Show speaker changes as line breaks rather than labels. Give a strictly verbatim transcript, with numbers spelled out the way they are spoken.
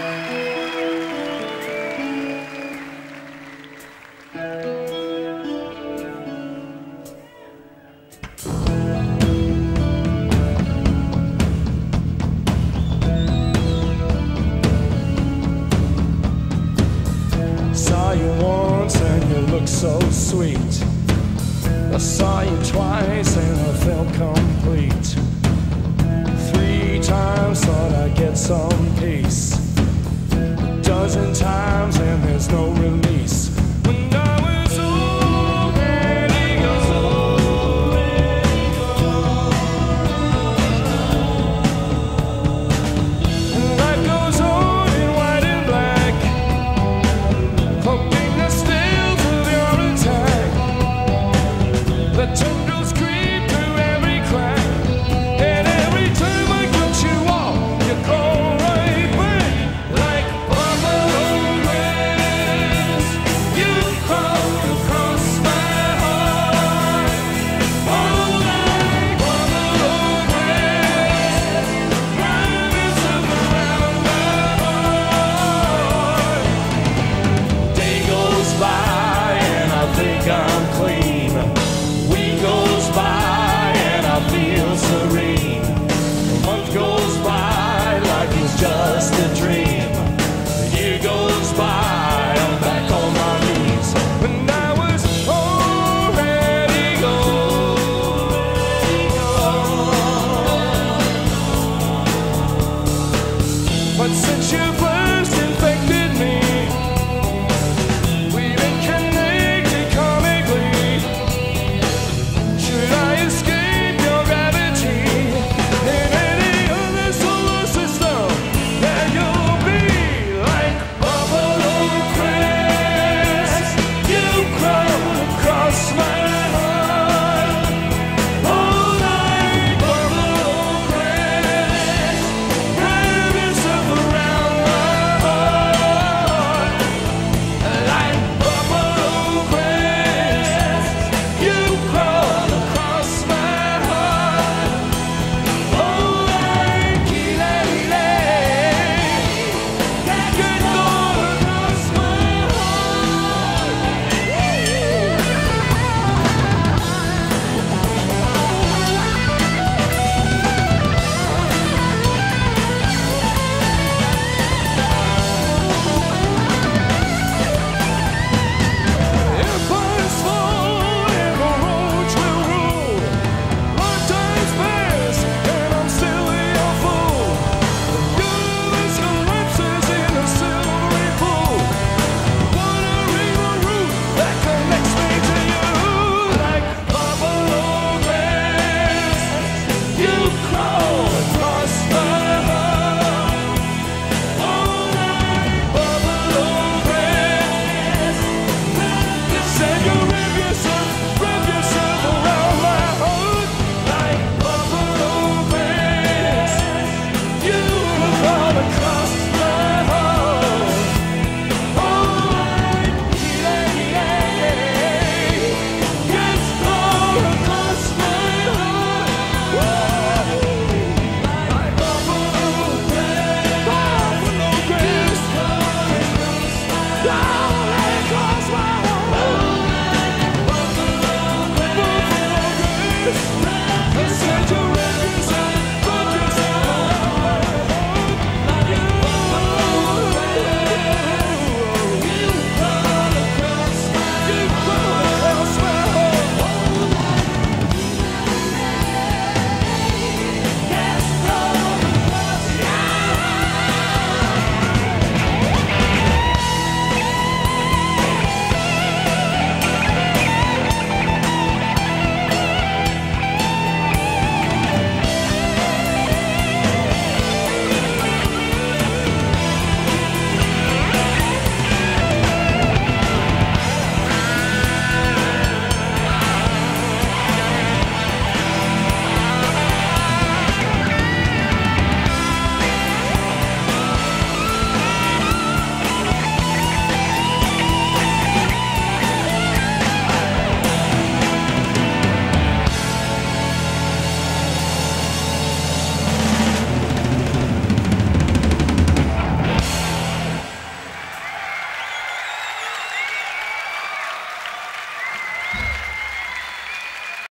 Saw you once and you look so sweet. I saw you twice and I felt complete. Three times thought I'd get some peace. A dozen times and there's no release. When I was already gone. And life goes on in white and black, hoping the stills of your attack. The tendrils creep through every crack, and every time I cut you off, you go right back. Like buffalo grass, you crawl across my heart. Oh, like buffalo grass, running around my heart. Day goes by and I think I'm clean. Week goes by and I feel serene. A month goes by like it's just a dream. The year goes by, I'm back on my knees. When I was already gone. But since you've